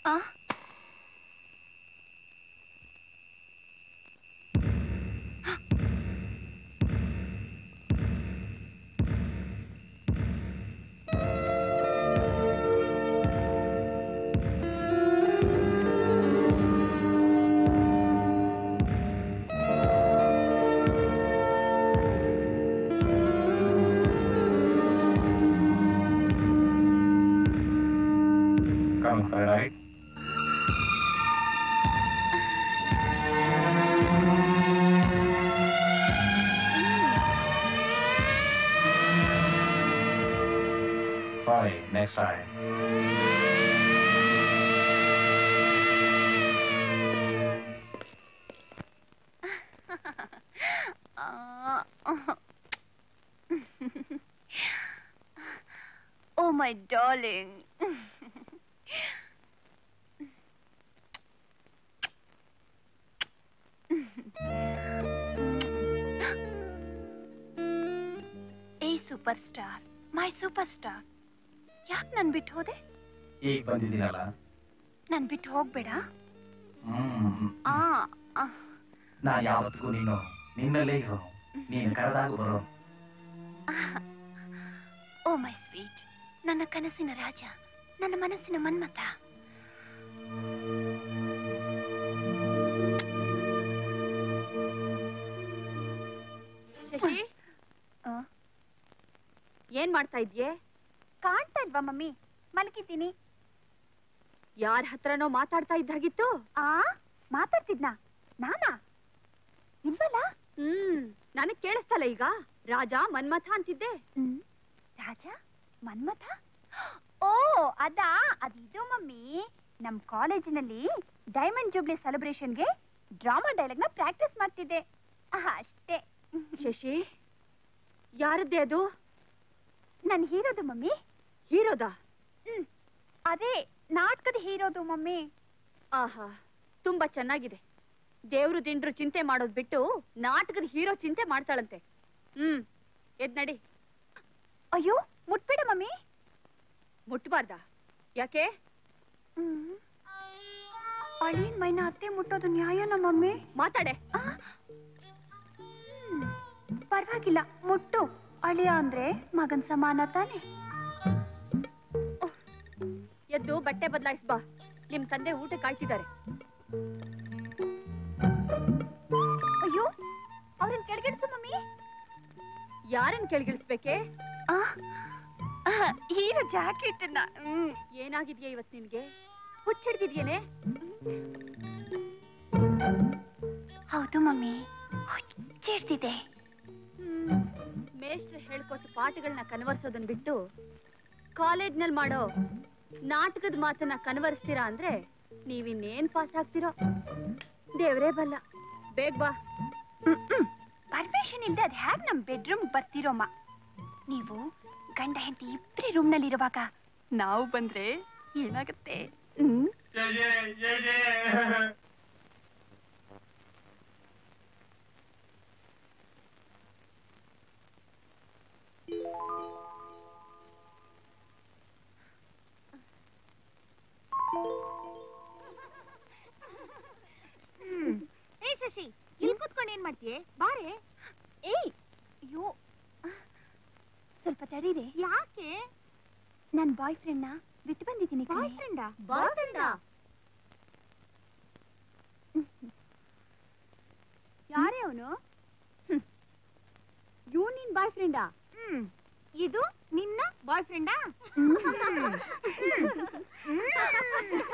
Right. Sorry, next time. Oh, my darling. Super star, my super star, ಯಾಕೆ ನನ್ ಬಿಟ್ಟು ಹೋದೆ? ಈಗ ಬಂದಿದ್ದೀನಲ್ಲ, ನನ್ ಬಿಟ್ಟು ಹೋಗ್ಬೇಡ. ನಾ ಯಾವತ್ತಿಗೂ ನೀನು ನಿನ್ನಲ್ಲೇ ಇರೋ, ನೀನು ಕರೆದಾಗ ಬರೋ. ಓ ಮೈ ಸ್ವೀಟ್, ನನ್ನ ಕನಸಿನ ರಾಜ, ನನ್ನ ಮನಸ್ಸಿನ ಮನ್ಮಥ. ಶಶಿ, ಏನ್ ಮಾಡ್ತಾ ಇದ್ಯೆ? ಕಾಣ್ತಾ ಇಲ್ವಾ ಮಮ್ಮಿ? ಮಲಗಿದ್ದೀನಿ. ಯಾರ ಹತ್ರನೋ ಮಾತಾಡ್ತಾ ಇದ್ದಾಗಿತ್ತು? ಮಾತಾಡ್ತಿದ್ನಾ? ನಾನಾ? ಇಲ್ವಲ್ಲ. ನನಗ್ ಕೇಳಿಸ್ತಲ್ಲ ಈಗ. ರಾಜ ಮನ್ಮಥ ಅಂತಿದ್ದೆ. ರಾಜ ಮನ್ಮಥ? ಓ ಅದಾ, ಅದಿದು ಮಮ್ಮಿ. ನಮ್ ಕಾಲೇಜಿನಲ್ಲಿ ಡೈಮಂಡ್ ಜೂಬ್ಲಿ ಸೆಲೆಬ್ರೇಷನ್ಗೆ ಡ್ರಾಮಾ ಡೈಲಾಗ್ ನ ಪ್ರಾಕ್ಟೀಸ್ ಮಾಡ್ತಿದ್ದೆ ಅಷ್ಟೇ. ಶಶಿ, ಯಾರದ್ದೇ ಅದು? ನನ್ ಹೀರೋದು ಮಮ್ಮಿ. ಹೀರೋದಾ? ಅದೇ ನಾಟಕದ ಹೀರೋದು ಮಮ್ಮಿ. ಆಹಾ, ತುಂಬಾ ಚೆನ್ನಾಗಿದೆ. ದೇವ್ರು ದಿಂಡ್ರು ಚಿಂತೆ ಮಾಡೋದ್ ಬಿಟ್ಟು ನಾಟಕದ ಹೀರೋ ಚಿಂತೆ ಮಾಡ್ತಾಳಂತೆ. ಎದ್ ನಡಿ. ಅಯ್ಯೋ, ಮುಟ್ಬೇಡ ಮಮ್ಮಿ. ಮುಟ್ಬಾರ್ದ? ಯಾಕೆ? ಅಳಿಯನ್ ಮೈನ ಅತ್ತೆ ಮುಟ್ಟೋದು ನ್ಯಾಯನ ಮಮ್ಮಿ? ಮಾತಾಡೆ. ಪರವಾಗಿಲ್ಲ, ಮುಟ್ಟು. ಅಳಿಯ ಅಂದ್ರೆ ಮಗನ್ ಸಮಾನ ತಾನೆ. ಎದ್ದು ಬಟ್ಟೆ ಬದಲಾಯಿಸ್ ಬಾ. ನಿಮ್ ತಂದೆ ಊಟ ಕಾಯ್ತಿದ್ದಾರೆ. ಅಯ್ಯೋ, ಅವ್ರನ್ನ ಕೆಳಗಿಳಿಸು ಮಮ್ಮಿ. ಯಾರನ್ನ ಕೆಳಗಿಳಿಸ್ಬೇಕೆ? Hero jacket. ಏನಾಗಿದ್ಯಾ ಇವತ್ ನಿನ್ಗೆ? ಹುಚ್ಚಿಡ್ದಿದ್ಯೇನೆ? ಹೌದು ಮಮ್ಮಿ, ಹುಚ್ಚಿಡ್ದಿದೆ. ಮೇಷ್ಟ್ರು ಹೇಳ್ಕೊಟ್ಟು ಪಾಠಗಳನ್ನ ಕನ್ವರ್ಸೋದನ್ ಬಿಟ್ಟು ಕಾಲೇಜ್ನಲ್ಲಿ ಮಾಡೋ ನಾಟಕದ ಮಾತನ್ನ ಕನ್ವರ್ಸ್ತೀರಾ ಅಂದ್ರೆ ನೀವಿನ್ನೇನ್ ಪಾಸ್ ಆಗ್ತಿರೋ ದೇವ್ರೇ ಬಲ್ಲ. ಬೇಗ ಬಾ. ಪರ್ಮಿಷನ್ ಇಲ್ದೆ ಅದ್ ಹ್ಯಾಗ್ ನಮ್ ಬೆಡ್ರೂಮ್ ಬರ್ತಿರೋಮ್ಮ? ನೀವು ಗಂಡ ಹೆಂಡತಿ ಇಬ್ರೇ ರೂಮ್ ನಲ್ಲಿ ಇರುವಾಗ ನಾವು ಬಂದ್ರೆ ಏನಾಗುತ್ತೆ? ಏ ಶಶಿ, ಇಲ್ಲಿ ಕೂತ್ಕೊಂಡು ಏನ್ ಮಾಡ್ತೀಯ? ಬಾರೆ. ಏಯ್, ಅಯ್ಯೋ, ಸ್ವಲ್ಪ ತಡೀರಿ. ಯಾಕೆ? ನನ್ ಬಾಯ್ ಫ್ರೆಂಡ್ ನ ಬಿಟ್ಟು ಬಂದಿದ್ದೀನಿ. ಬಾಯ್ ಫ್ರೆಂಡಾ? ಬಾಯ್ ಫ್ರೆಂಡಾ? ಯಾರೇ ಅವನು? ಇವ್ ನಿನ್ ಬಾಯ್ ಫ್ರೆಂಡಾ? ಇದು ನಿನ್ನ ಬಾಯ್ ಫ್ರೆಂಡಾ?